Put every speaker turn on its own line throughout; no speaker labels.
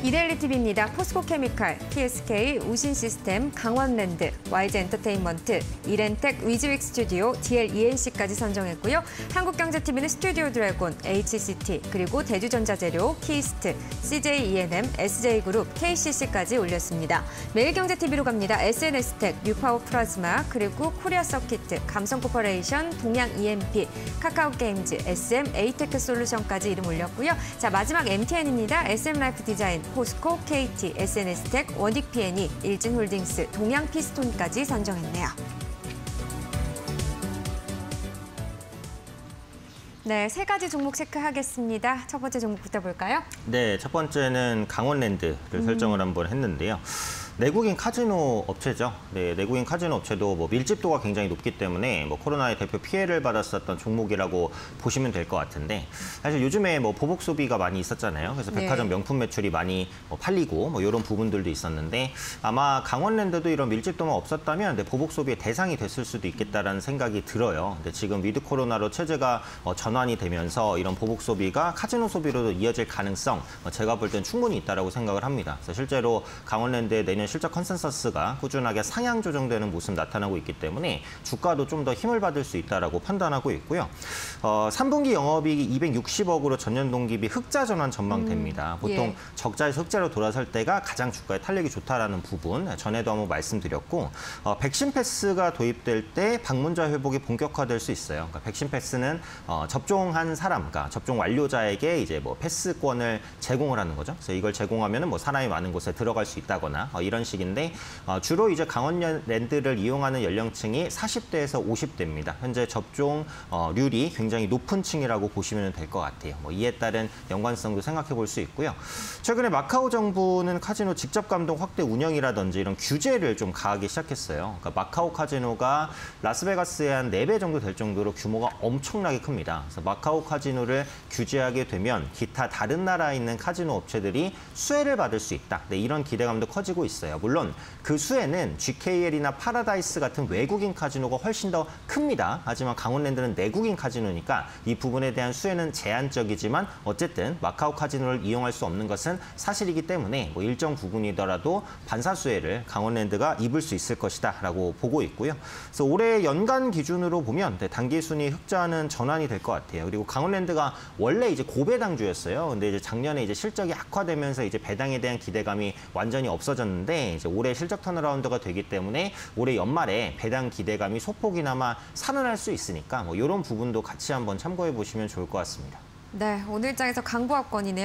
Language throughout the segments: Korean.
이데일리TV입니다. 포스코케미칼, PSK, 우신시스템, 강원랜드, YG엔터테인먼트, 이렌텍, 위즈윅 스튜디오, DLENC까지 선정했고요. 한국경제TV는 스튜디오 드래곤, HCT, 그리고 대주전자재료, 키스트, CJENM, SJ그룹, KCC까지 올렸습니다. 매일경제TV로 갑니다. SNS텍, 뉴파워 플라즈마, 그리고 코리아서키트, 감성코퍼레이션, 동양EMP, 카카오게임즈, SM, 에이테크솔루션까지 이름 올렸고요. 자, 마지막 MTN입니다. SM라이프디자인, 포스코, KT, SNS텍, 원익-P&E, 일진홀딩스, 동양피스톤까지 선정했네요. 네, 세 가지 종목 체크하겠습니다. 첫 번째 종목부터 볼까요?
네, 첫 번째는 강원랜드를 설정을 한번 했는데요. 내국인 카지노 업체죠. 네, 내국인 카지노 업체도 밀집도가 굉장히 높기 때문에 코로나의 대표 피해를 받았었던 종목이라고 보시면 될 것 같은데, 사실 요즘에 보복 소비가 많이 있었잖아요. 그래서 백화점 명품 매출이 많이 팔리고 이런 부분들도 있었는데, 아마 강원랜드도 이런 밀집도만 없었다면 보복 소비의 대상이 됐을 수도 있겠다라는 생각이 들어요. 근데 지금 위드 코로나로 체제가 전환이 되면서 이런 보복 소비가 카지노 소비로도 이어질 가능성, 제가 볼 땐 충분히 있다라고 생각을 합니다. 그래서 실제로 강원랜드의 내년 실적 컨센서스가 꾸준하게 상향 조정되는 모습 나타나고 있기 때문에 주가도 좀 더 힘을 받을 수 있다라고 판단하고 있고요. 3분기 영업이익이 260억으로 전년 동기비 흑자 전환 전망됩니다. 보통 적자에서 흑자로 돌아설 때가 가장 주가에 탄력이 좋다라는 부분 전에도 한번 말씀드렸고, 백신 패스가 도입될 때 방문자 회복이 본격화될 수 있어요. 그러니까 백신 패스는 접종한 사람, 그러니까 접종 완료자에게 이제 패스권을 제공을 하는 거죠. 그래서 이걸 제공하면은 사람이 많은 곳에 들어갈 수 있다거나 이런 식인데, 주로 이제 강원랜드를 이용하는 연령층이 40대에서 50대입니다. 현재 접종률이 굉장히 높은 층이라고 보시면 될 것 같아요. 이에 따른 연관성도 생각해 볼 수 있고요. 최근에 마카오 정부는 카지노 직접 감독 확대 운영이라든지 이런 규제를 좀 가하기 시작했어요. 그러니까 마카오 카지노가 라스베가스의 한 4배 정도 될 정도로 규모가 엄청나게 큽니다. 그래서 마카오 카지노를 규제하게 되면 기타 다른 나라에 있는 카지노 업체들이 수혜를 받을 수 있다. 네, 이런 기대감도 커지고 있어요. 물론 그 수혜는 GKL이나 파라다이스 같은 외국인 카지노가 훨씬 더 큽니다. 하지만 강원랜드는 내국인 카지노니까 이 부분에 대한 수혜는 제한적이지만 어쨌든 마카오 카지노를 이용할 수 없는 것은 사실이기 때문에 일정 부분이더라도 반사 수혜를 강원랜드가 입을 수 있을 것이다라고 보고 있고요. 그래서 올해 연간 기준으로 보면 단기 순위 흑자는 전환이 될 것 같아요. 그리고 강원랜드가 원래 이제 고배당주였어요. 근데 이제 작년에 이제 실적이 악화되면서 이제 배당에 대한 기대감이 완전히 없어졌는데, 이제 올해 실적 턴어라운드가 되기 때문에 올해 연말에 배당 기대감이 소폭이나마 살아날 수 있으니까 이런 부분도 같이 한번 참고해 보시면 좋을 것 같습니다.
네, 오늘장에서 강보합권이네요.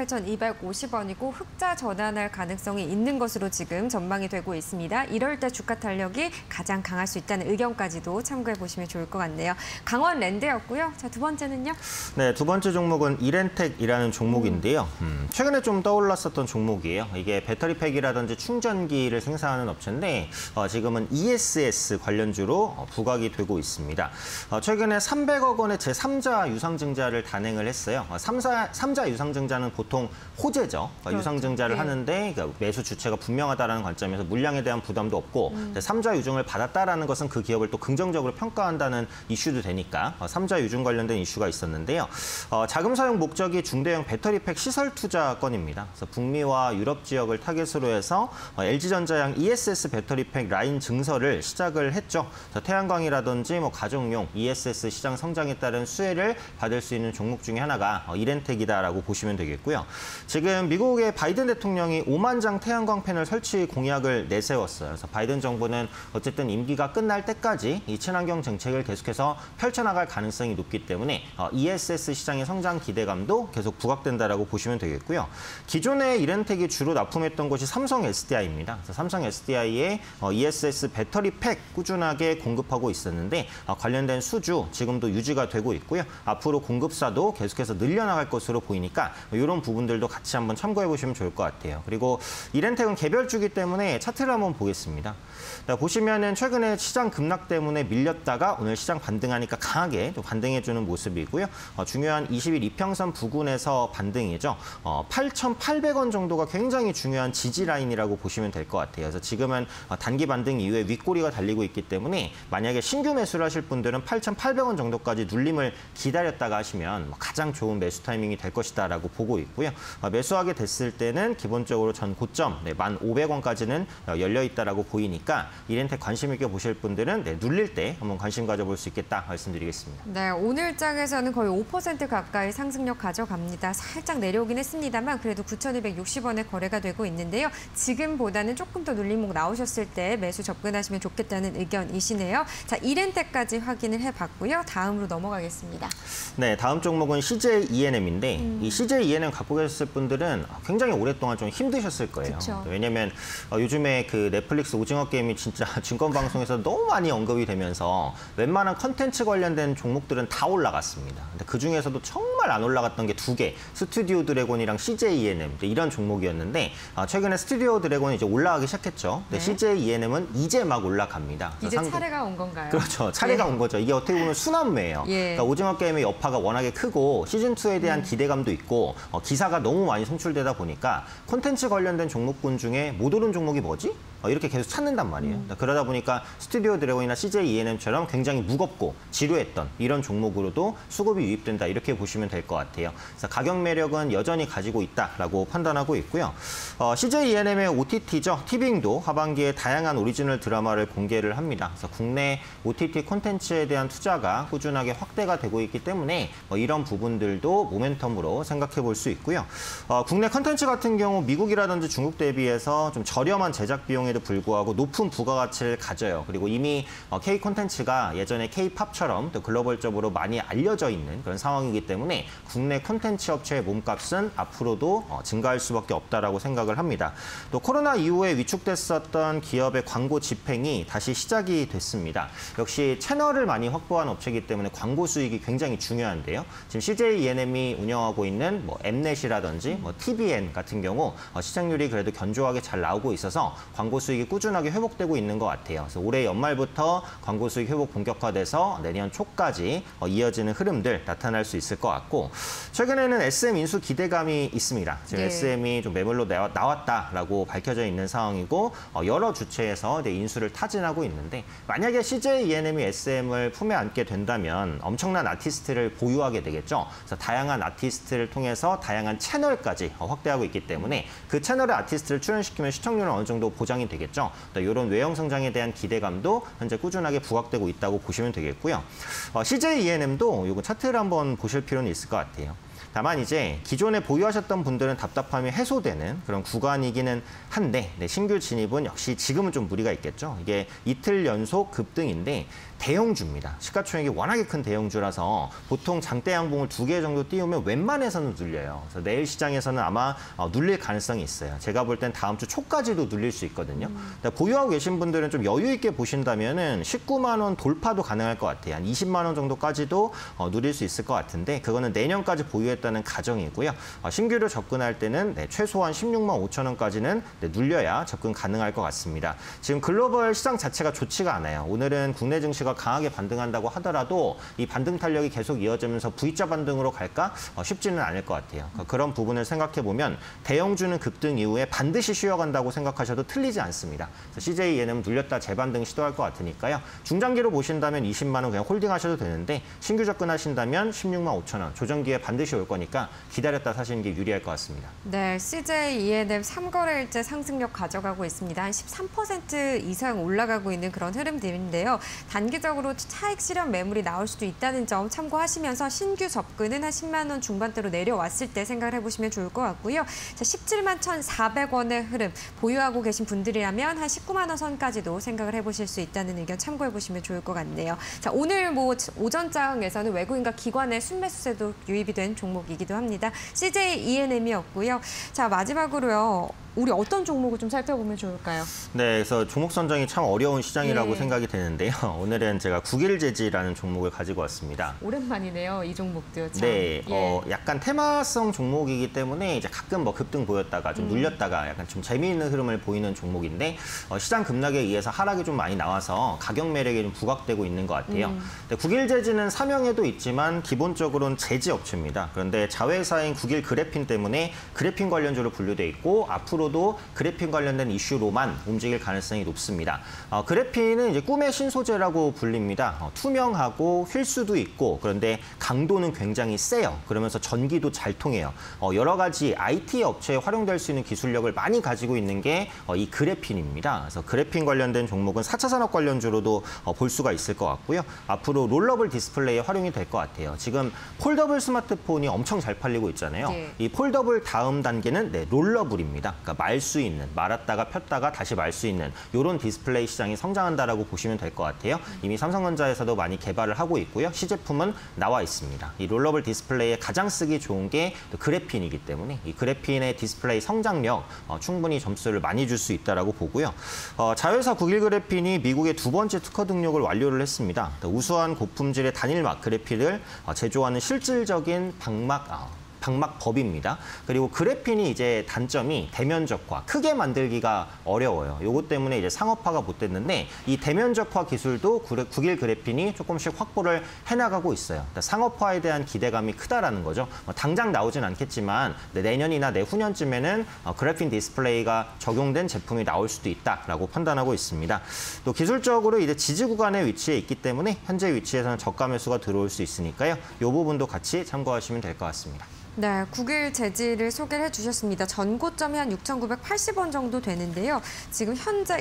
28,250원이고 흑자 전환할 가능성이 있는 것으로 지금 전망이 되고 있습니다. 이럴 때 주가 탄력이 가장 강할 수 있다는 의견까지도 참고해 보시면 좋을 것 같네요. 강원랜드였고요. 자, 두 번째는요? 네,
두 번째 종목은 이렌텍이라는 종목인데요. 최근에 좀 떠올랐었던 종목이에요. 이게 배터리팩이라든지 충전기를 생산하는 업체인데 지금은 ESS 관련주로 부각이 되고 있습니다. 최근에 300억 원의 제3자 유상증자를 단행을 했어요. 3자 유상증자는 보통 호재죠. 그렇죠. 유상증자를 하는데 매수 주체가 분명하다는 관점에서 물량에 대한 부담도 없고 3자 유증을 받았다라는 것은 그 기업을 또 긍정적으로 평가한다는 이슈도 되니까 3자 유증 관련된 이슈가 있었는데요. 자금 사용 목적이 중대형 배터리팩 시설 투자 건입니다. 그래서 북미와 유럽 지역을 타겟으로 해서 LG전자양 ESS 배터리팩 라인 증설을 시작을 했죠. 태양광이라든지 가정용 ESS 시장 성장에 따른 수혜를 받을 수 있는 종목 중에 하나가 이렌텍이다라고 보시면 되겠고요. 지금 미국의 바이든 대통령이 5만 장 태양광 패널 설치 공약을 내세웠어요. 그래서 바이든 정부는 어쨌든 임기가 끝날 때까지 이 친환경 정책을 계속해서 펼쳐나갈 가능성이 높기 때문에 ESS 시장의 성장 기대감도 계속 부각된다라고 보시면 되겠고요. 기존에 이렌텍이 주로 납품했던 곳이 삼성 SDI입니다. 그래서 삼성 SDI에 ESS 배터리 팩 꾸준하게 공급하고 있었는데 관련된 수주 지금도 유지가 되고 있고요. 앞으로 공급사도 계속해서 늘려나갈 것으로 보이니까 이런 부분들도 같이 한번 참고해 보시면 좋을 것 같아요. 그리고 이렌텍은 개별주기 때문에 차트를 한번 보겠습니다. 보시면은 최근에 시장 급락 때문에 밀렸다가 오늘 시장 반등하니까 강하게 또 반등해주는 모습이고요. 중요한 20일 이평선 부근에서 반등이죠. 8,800원 정도가 굉장히 중요한 지지 라인이라고 보시면 될 것 같아요. 그래서 지금은 단기 반등 이후에 윗꼬리가 달리고 있기 때문에 만약에 신규 매수를 하실 분들은 8,800원 정도까지 눌림을 기다렸다가 하시면 가장 좋은 매수 타이밍이 될 것이다라고 보고 있고요. 매수하게 됐을 때는 기본적으로 전 고점 1,500원까지는 열려 있다라고 보이니까 이렌텍 관심 있게 보실 분들은 누릴 때 한번 관심 가져볼 수 있겠다 말씀드리겠습니다.
네, 오늘 장에서는 거의 5% 가까이 상승력 가져갑니다. 살짝 내려오긴 했습니다만 그래도 9,260원에 거래가 되고 있는데요. 지금보다는 조금 더 눌림목 나오셨을 때 매수 접근하시면 좋겠다는 의견이시네요. 자, 이렌텍까지 확인을 해봤고요. 다음으로 넘어가겠습니다.
네, 다음 종목은 CJ ENM인데 이 CJ ENM 갖고 계셨을 분들은 굉장히 오랫동안 좀 힘드셨을 거예요.
그쵸.
왜냐하면 요즘에 그 넷플릭스 오징어 게임이 진짜 증권 방송에서 너무 많이 언급이 되면서 웬만한 컨텐츠 관련된 종목들은 다 올라갔습니다. 근데 그 중에서도 정말 안 올라갔던 게 두 개, 스튜디오 드래곤이랑 CJ ENM 이런 종목이었는데 최근에 스튜디오 드래곤이 이제 올라가기 시작했죠. 근데
네.
CJ ENM은 이제 막 올라갑니다.
이제 차례가 온 건가요?
그렇죠. 차례가 온 거죠. 이게 어떻게 보면 순환매예요.
예.
그러니까 오징어 게임의 여파가 워낙에 크고 시즌2에 대한 기대감도 있고 기사가 너무 많이 송출되다 보니까 콘텐츠 관련된 종목군 중에 못 오른 종목이 뭐지? 이렇게 계속 찾는단 말이에요. 그러다 보니까 스튜디오 드래곤이나 CJ ENM처럼 굉장히 무겁고 지루했던 이런 종목으로도 수급이 유입된다 이렇게 보시면 될 것 같아요. 그래서 가격 매력은 여전히 가지고 있다라고 판단하고 있고요. CJ ENM의 OTT죠. 티빙도 하반기에 다양한 오리지널 드라마를 공개를 합니다. 그래서 국내 OTT 콘텐츠에 대한 투자가 꾸준하게 확대가 되고 있기 때문에 이런 부분들도 모멘텀으로 생각해 볼 수 있고요. 국내 콘텐츠 같은 경우 미국이라든지 중국 대비해서 좀 저렴한 제작 비용에 불구하고 높은 부가가치를 가져요. 그리고 이미 K 콘텐츠가 예전에 K-팝처럼 또 글로벌적으로 많이 알려져 있는 그런 상황이기 때문에 국내 콘텐츠 업체의 몸값은 앞으로도 증가할 수밖에 없다라고 생각을 합니다. 또 코로나 이후에 위축됐었던 기업의 광고 집행이 다시 시작이 됐습니다. 역시 채널을 많이 확보한 업체이기 때문에 광고 수익이 굉장히 중요한데요. 지금 CJ ENM이 운영하고 있는 엠넷이라든지 TVN 같은 경우 시청률이 그래도 견조하게 잘 나오고 있어서 광고 수익이 꾸준하게 회복되고 있는 것 같아요. 그래서 올해 연말부터 광고 수익 회복 본격화돼서 내년 초까지 이어지는 흐름들 나타날 수 있을 것 같고 최근에는 SM 인수 기대감이 있습니다. 지금
네.
SM이 좀 매물로 나왔다라고 밝혀져 있는 상황이고 여러 주체에서 인수를 타진하고 있는데 만약에 CJ ENM이 SM을 품에 안게 된다면 엄청난 아티스트를 보유하게 되겠죠. 그래서 다양한 아티스트를 통해서 다양한 채널까지 확대하고 있기 때문에 그 채널의 아티스트를 출연시키면 시청률은 어느 정도 보장이 되겠죠. 이런 외형 성장에 대한 기대감도 현재 꾸준하게 부각되고 있다고 보시면 되겠고요. CJ ENM도 이거 차트를 한번 보실 필요는 있을 것 같아요. 다만 이제 기존에 보유하셨던 분들은 답답함이 해소되는 그런 구간이기는 한데 신규 진입은 역시 지금은 좀 무리가 있겠죠. 이게 이틀 연속 급등인데 대형주입니다. 시가총액이 워낙에 큰 대형주라서 보통 장대 양봉을 2개 정도 띄우면 웬만해서는 눌려요. 그래서 내일 시장에서는 아마 눌릴 가능성이 있어요. 제가 볼 땐 다음 주 초까지도 눌릴 수 있거든요. 보유하고 계신 분들은 좀 여유 있게 보신다면은 19만 원 돌파도 가능할 것 같아요. 한 20만 원 정도까지도 누릴 수 있을 것 같은데 그거는 내년까지 보유했다는 가정이고요. 신규로 접근할 때는 최소한 16만 5천 원까지는 눌려야 접근 가능할 것 같습니다. 지금 글로벌 시장 자체가 좋지가 않아요. 오늘은 국내 증시가 강하게 반등한다고 하더라도 이 반등 탄력이 계속 이어지면서 V자 반등으로 갈까? 쉽지는 않을 것 같아요. 그런 부분을 생각해 보면 대형주는 급등 이후에 반드시 쉬어간다고 생각하셔도 틀리지 않습니다. CJ ENM 눌렸다 재반등 시도할 것 같으니까요. 중장기로 보신다면 20만 원 그냥 홀딩하셔도 되는데 신규 접근하신다면 16만 5천 원 조정기에 반드시 올 거니까 기다렸다 사시는 게 유리할 것 같습니다.
네, CJ ENM 3거래일째 상승력 가져가고 있습니다. 한 13% 이상 올라가고 있는 그런 흐름들인데요. 단기적으로 차익 실현 매물이 나올 수도 있다는 점 참고하시면서 신규 접근은 한 10만 원 중반대로 내려왔을 때 생각을 해보시면 좋을 것 같고요. 자, 17만 1,400원의 흐름 보유하고 계신 분들이라면 한 19만 원 선까지도 생각을 해보실 수 있다는 의견 참고해보시면 좋을 것 같네요. 자, 오늘 오전장에서는 외국인과 기관의 순매수세도 유입이 된 종목이기도 합니다. CJ ENM이었고요. 자, 마지막으로요. 우리 어떤 종목을 좀 살펴보면 좋을까요?
네, 그래서 종목 선정이 참 어려운 시장이라고 생각이 되는데요. 오늘은 제가 국일재지라는 종목을 가지고 왔습니다.
오랜만이네요, 이 종목도요. 참.
네, 약간 테마성 종목이기 때문에 이제 가끔 급등 보였다가 좀 눌렸다가 약간 좀 재미있는 흐름을 보이는 종목인데 시장 급락에 의해서 하락이 좀 많이 나와서 가격 매력이 좀 부각되고 있는 것 같아요. 국일재지는 사명에도 있지만 기본적으로는 제지 업체입니다. 그런데 자회사인 국일그래핀 때문에 그래핀 관련주로 분류돼 있고 앞으로 앞으로도 그래핀 관련된 이슈로만 움직일 가능성이 높습니다. 그래핀은 이제 꿈의 신소재라고 불립니다. 투명하고 휠 수도 있고 그런데 강도는 굉장히 세요. 그러면서 전기도 잘 통해요. 여러 가지 IT 업체에 활용될 수 있는 기술력을 많이 가지고 있는 게 이 그래핀입니다. 그래서 그래핀 관련된 종목은 4차 산업 관련주로도 볼 수가 있을 것 같고요. 앞으로 롤러블 디스플레이에 활용이 될 것 같아요. 지금 폴더블 스마트폰이 엄청 잘 팔리고 있잖아요.
네.
이 폴더블 다음 단계는 롤러블입니다. 그러니까 말 수 있는, 말았다가 폈다가 다시 말 수 있는 이런 디스플레이 시장이 성장한다라고 보시면 될 것 같아요. 이미 삼성전자에서도 많이 개발을 하고 있고요. 시제품은 나와 있습니다. 이 롤러블 디스플레이에 가장 쓰기 좋은 게 그래핀이기 때문에 이 그래핀의 디스플레이 성장력 충분히 점수를 많이 줄 수 있다라고 보고요. 자회사 국일그래핀이 미국의 두 번째 특허 등록을 완료를 했습니다. 우수한 고품질의 단일막 그래핀을 제조하는 실질적인 방막법입니다. 그리고 그래핀이 이제 단점이 대면적화, 크게 만들기가 어려워요. 요것 때문에 이제 상업화가 못 됐는데 이 대면적화 기술도 국일 그래핀이 조금씩 확보를 해나가고 있어요. 그러니까 상업화에 대한 기대감이 크다라는 거죠. 당장 나오진 않겠지만 내년이나 내후년쯤에는 그래핀 디스플레이가 적용된 제품이 나올 수도 있다라고 판단하고 있습니다. 또 기술적으로 이제 지지 구간에 위치해 있기 때문에 현재 위치에서는 저가 매수가 들어올 수 있으니까요. 이 부분도 같이 참고하시면 될 것 같습니다.
네, 국일 재질을 소개를 해주셨습니다. 전고점이 한 6,980원 정도 되는데요. 지금 현재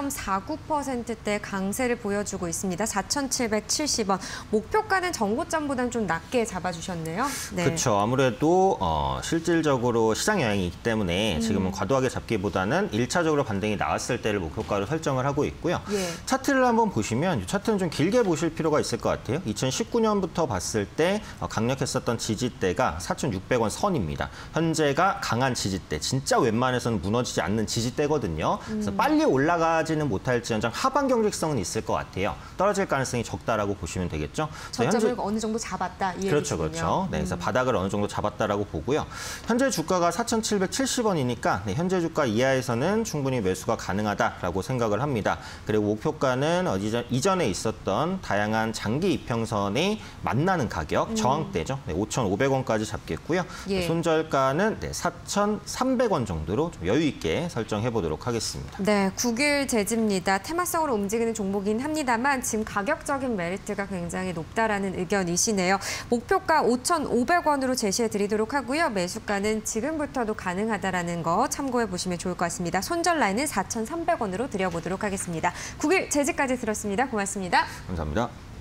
1.49%대 강세를 보여주고 있습니다. 4,770원. 목표가는 전고점보다는 좀 낮게 잡아주셨네요. 네.
그렇죠. 아무래도 실질적으로 시장 영향이 있기 때문에 지금은 과도하게 잡기보다는 1차적으로 반등이 나왔을 때를 목표가로 설정을 하고 있고요.
예.
차트를 한번 보시면 이 차트는 좀 길게 보실 필요가 있을 것 같아요. 2019년부터 봤을 때 강력했었던 지지대가 4,600원 선입니다. 현재가 강한 지지대, 진짜 웬만해서는 무너지지 않는 지지대거든요. 그래서 빨리 올라가지는 못할지언정 하방 경직성은 있을 것 같아요. 떨어질 가능성이 적다라고 보시면 되겠죠.
저점을 어느 정도 잡았다 이
그렇죠,
얘기군요.
그렇죠. 네, 그래서 바닥을 어느 정도 잡았다라고 보고요. 현재 주가가 4,770원이니까 현재 주가 이하에서는 충분히 매수가 가능하다라고 생각을 합니다. 그리고 목표가는 이전에 있었던 다양한 장기 이평선에 만나는 가격, 저항대죠. 네, 5,500원까지 잡겠고요.
예.
손절가는 4,300원 정도로 좀 여유 있게 설정해 보도록 하겠습니다.
네, 국일 재지입니다. 테마성으로 움직이는 종목이긴 합니다만 지금 가격적인 메리트가 굉장히 높다라는 의견이시네요. 목표가 5,500원으로 제시해 드리도록 하고요. 매수가는 지금부터도 가능하다라는 거 참고해 보시면 좋을 것 같습니다. 손절 라인은 4,300원으로 드려보도록 하겠습니다. 국일 재지까지 들었습니다. 고맙습니다.
감사합니다.